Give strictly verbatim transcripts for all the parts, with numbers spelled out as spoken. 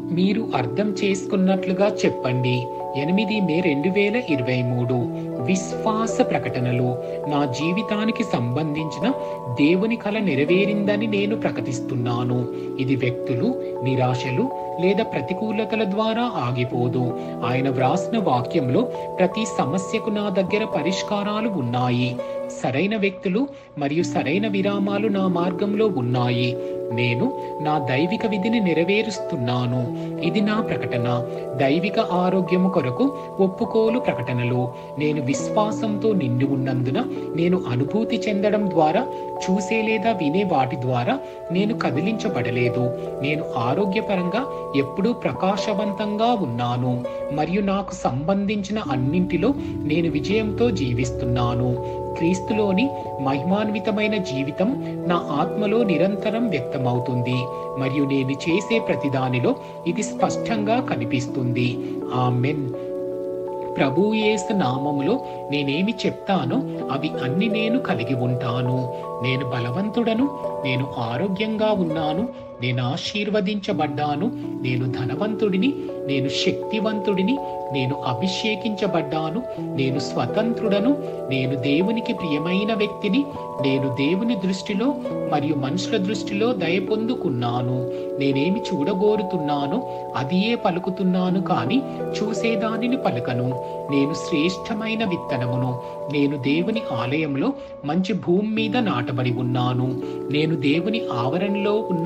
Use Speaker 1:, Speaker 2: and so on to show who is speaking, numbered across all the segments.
Speaker 1: మీరు అర్థం చేసుకున్నట్లుగా చెప్పండి. ఎనిమిది మే రెండు వేల ఇరవై మూడు విశ్వాస ప్రకటనలో నా జీవితానికి సంబంధించిన దేవుని కల నెరవేరిందని నేను ప్రకటిస్తున్నాను. ఇది వ్యక్తులు, నిరాశలు లేదా ప్రతికూలతల ద్వారా ఆగిపోదు. ఆయన వ్రాసిన వాక్యంలో ప్రతి సమస్యకు నా దగ్గర పరిష్కారాలు ఉన్నాయి. సరైన వ్యక్తులు మరియు సరైన విరామాలు నా మార్గంలో ఉన్నాయి. నేను నా దైవిక విధిని నెరవేరుస్తున్నాను. ఇది నా ప్రకటన. దైవిక ఆరోగ్యము కొరకు ఒప్పుకోలు ప్రకటనలు. నేను విశ్వాసంతో నిండి ఉన్నందున నేను అనుభూతి చెందడం ద్వారా, చూసే లేదా వినే వాటి ద్వారా నేను కదిలించబడలేదు. నేను ఆరోగ్యపరంగా ఎప్పుడూ ప్రకాశవంతంగా ఉన్నాను మరియు నాకు సంబంధించిన అన్నింటిలో నేను విజయంతో జీవిస్తున్నాను. క్రీస్తులోని మహిమాన్వితమైన జీవితం నా ఆత్మలో నిరంతరం వ్యక్తమవుతుంది మరియు నేను చేసే ప్రతిదానిలో ఇది స్పష్టంగా కనిపిస్తుంది. ఆమెన్. ప్రభు యేసు నామములో నేనేమి చెప్తానో అవి అన్ని నేను కలిగి ఉంటాను. నేను బలవంతుడను, నేను ఆరోగ్యంగా ఉన్నాను, నేను ఆశీర్వదించబడ్డాను, నేను ధనవంతుడిని, నేను శక్తివంతుడిని, నేను అభిషేకించబడ్డాను, నేను స్వతంత్రుడను, నేను దేవునికి ప్రియమైన వ్యక్తిని, నేను దేవుని దృష్టిలో మరియు మనుషుల దృష్టిలో దయ పొందుకున్నాను. నేనేమి చూడగోరుతున్నానో అదియే పలుకుతున్నాను, కానీ చూసేదానిని పలకను. నేను శ్రేష్టమైన విత్తనమును. నేను దేవుని ఆలయంలో మంచి భూమి మీద నాటబడి ఉన్నాను. నేను దేవుని ఆవరణలో ఉన్న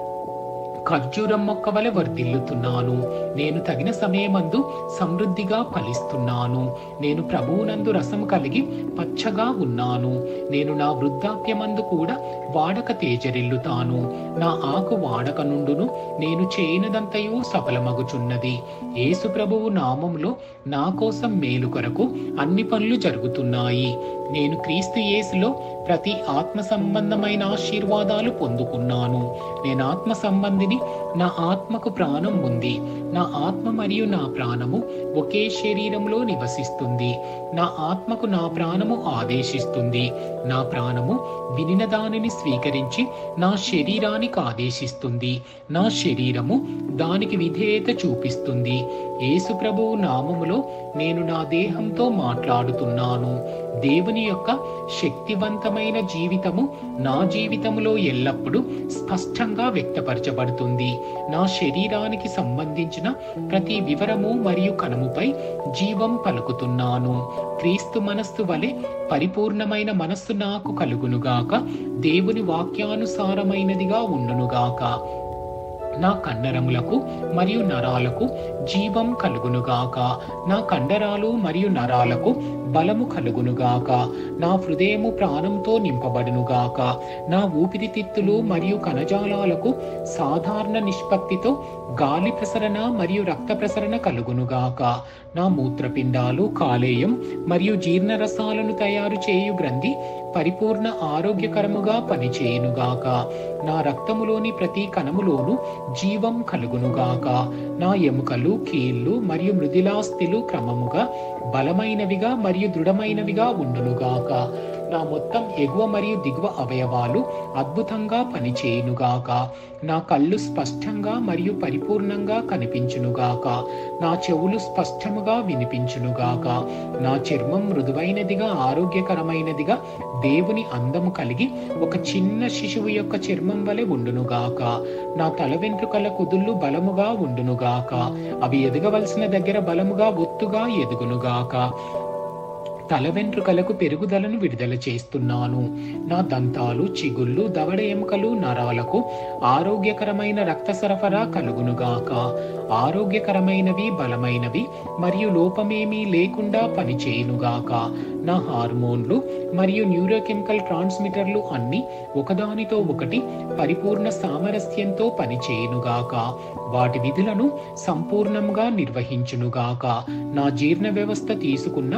Speaker 1: ఖర్జూరం మొక్క వలె వర్ధిల్లుతున్నాను. నేను తగిన సమయమందు సమృద్ధిగా ఫలిస్తున్నాను. నేను ప్రభువునందు రసం కలిగి పచ్చగా ఉన్నాను. నేను నా వృద్ధాప్యమందు కూడా వాడక తేజరిల్లుతాను. నా ఆకు వాడక నుండును. నేను చేయనదంతయు సఫలమగుచున్నది. యేసు ప్రభువు నామములో నా కోసం మేలు కొరకు అన్ని పనులు జరుగుతున్నాయి. నేను క్రీస్తు యేసులో ప్రతి ఆత్మ సంబంధమైన ఆశీర్వాదాలు పొందుకున్నాను. నేను ఆత్మ సంబంధిని. నా ఆత్మకు ప్రాణం ఉంది. నా ఆత్మ మరియు నా ప్రాణము ఒకే శరీరంలో నివసిస్తుంది. నా ఆత్మకు నా ప్రాణము ఆదేశిస్తుంది. నా ప్రాణము వినిన దానిని స్వీకరించి నా శరీరానికి ఆదేశిస్తుంది. నా శరీరము దానికి విధేయత చూపిస్తుంది. యేసు ప్రభువు నామములో నేను నా దేహంతో మాట్లాడుతున్నాను. దేవుని యొక్క శక్తివంతమైన జీవితము నా జీవితములో ఎల్లప్పుడూ స్పష్టంగా వ్యక్తపరచబడుతుంది. నా శరీరానికి సంబంధించిన ప్రతి వివరము మరియు కణముపై జీవం పలుకుతున్నాను. క్రీస్తు మనస్సు వలె పరిపూర్ణమైన మనస్సు నాకు కలుగునుగాక. దేవుని వాక్యానుసారమైనదిగా ఉండునుగాక. నా కండరములకు మరియు నరాలకు జీవం కలుగునుగాక. నా కండరాలు మరియు నరాలకు బలము కలుగునుగాక. నా హృదయము ప్రాణంతో నింపబడునుగాక. నా ఊపిరితిత్తులు మరియు కణజాలాలకు సాధారణ నిష్పత్తితో గాలి ప్రసరణ మరియు రక్త ప్రసరణ కలుగునుగాక. నా మూత్రపిండాలు, కాలేయం మరియు జీర్ణరసాలను తయారు చేయు గ్రంథి పరిపూర్ణ ఆరోగ్యకరముగా పనిచేయునుగాక. నా రక్తములోని ప్రతి కణములోను జీవం కలుగునుగాక. నా ఎముకలు, కీళ్ళు మరియు మృదులాస్థిలు క్రమముగా బలమైనవిగా మరియు దృఢమైనవిగా ఉండునుగాక. నా మొత్తం ఎగువ మరియు దిగువ అవయవాలు అద్భుతంగా పనిచేయునుగాక. నా కళ్ళు స్పష్టంగా మరియు పరిపూర్ణంగా కనిపించునుగాక. నా చెవులు స్పష్టముగా వినిపించునుగాక. నా చర్మం మృదువైనదిగా, ఆరోగ్యకరమైనదిగా, దేవుని అందము కలిగి ఒక చిన్న శిశువు యొక్క చర్మం వలె ఉండునుగాక. నా తల వెంట్రుకల కుదుళ్ళు బలముగా ఉండునుగాక. అవి ఎదగవలసిన దగ్గర బలముగా ఒత్తుగా ఎదుగునుగాక. తల వెంట్రుకలకు పెరుగుదలను విడుదల చేస్తున్నాను. నా దంతాలు, చిగుళ్ళు, దవడ ఎముకలు, నరాలకు ఆరోగ్యకరమైన రక్త సరఫరా కలుగునుగాక. ఆరోగ్యకరమైనవి, బలమైనవి మరియు లోపమేమీ లేకుండా పనిచేయునుగాక. నా హార్మోన్లు మరియు న్యూరోకెమికల్ ట్రాన్స్మిటర్లు అన్ని ఒకదానితో ఒకటి పరిపూర్ణ సామరస్యంతో పనిచేయునుగాక. వాటి విధులను సంపూర్ణంగా నిర్వహించునుగాక. నా జీర్ణ వ్యవస్థ తీసుకున్న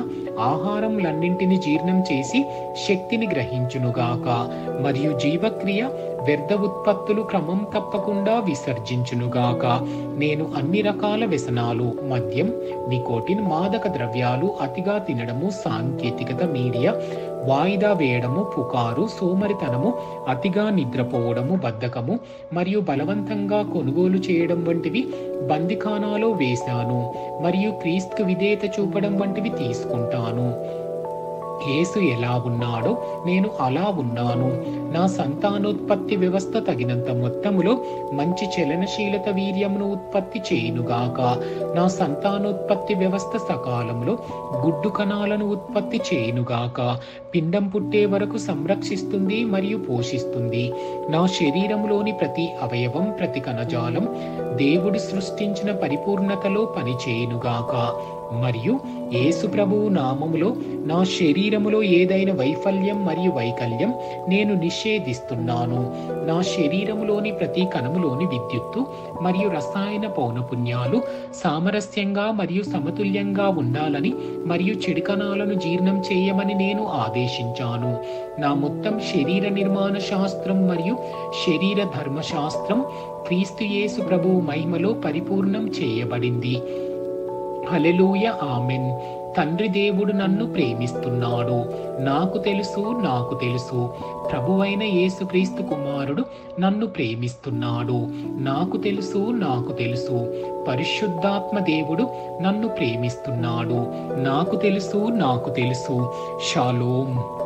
Speaker 1: ఆహారములన్నింటినీ జీర్ణం చేసి శక్తిని గ్రహించునుగాక మరియు జీవక్రియ వ్యర్థ ఉత్పత్తులు క్రమం తప్పకుండా విసర్జించునుగాక. నేను అన్ని రకాల వ్యసనాలు, మద్యం, నికోటిన్, మాదక ద్రవ్యాలు, అతిగా తినడము, సాంకేతికత, మీడియా, వాయిదా వేయడము, పుకారు, సోమరితనము, అతిగా నిద్రపోవడము, బద్ధకము మరియు బలవంతంగా కొనుగోలు చేయడం వంటివి బందిఖానాలో వేశాను మరియు క్రీస్తుకు విధేయత చూపడం వంటివి తీసుకుంటాను. యేసు ఎలా ఉన్నాడో నేను అలా ఉన్నాను. నా సంతానోత్పత్తి వ్యవస్థ తగినంత మొత్తములో మంచి చలనశీలత వీర్యమును ఉత్పత్తి చేయునుగాక. నా సంతానోత్పత్తి వ్యవస్థ సకాలంలో గుడ్డు కణాలను ఉత్పత్తి చేయునుగాక. పిండం పుట్టే వరకు సంరక్షిస్తుంది మరియు పోషిస్తుంది. నా శరీరములోని ప్రతి అవయవం, ప్రతి కణజాలం దేవుడు సృష్టించిన పరిపూర్ణతలో పనిచేయునుగాక. మరియు యేసు ప్రభువు నామములో నా శరీరములో ఏదైనా వైఫల్యం మరియు వైకల్యం నేను నిషేధిస్తున్నాను. నా శరీరములోని ప్రతి కణములోని విద్యుత్తు మరియు రసాయన పౌనపున్యాలు సామరస్యంగా మరియు సమతుల్యంగా ఉండాలని మరియు చెడు కణాలను జీర్ణం చేయమని నేను ఆదేశించాను. నా మొత్తం శరీర నిర్మాణ శాస్త్రం మరియు శరీర ధర్మశాస్త్రం క్రీస్తు యేసు ప్రభువు మహిమలో పరిపూర్ణం చేయబడింది. Hallelujah, amen. తండ్రి దేవుడు నన్ను ప్రేమిస్తున్నాడు. నాకు తెలుసు నాకు తెలుసు ప్రభువైన యేసుక్రీస్తు కుమారుడు నన్ను ప్రేమిస్తున్నాడు. నాకు తెలుసు నాకు తెలుసు పరిశుద్ధాత్మ దేవుడు నన్ను ప్రేమిస్తున్నాడు. నాకు తెలుసు నాకు తెలుసు. షాలోమ్.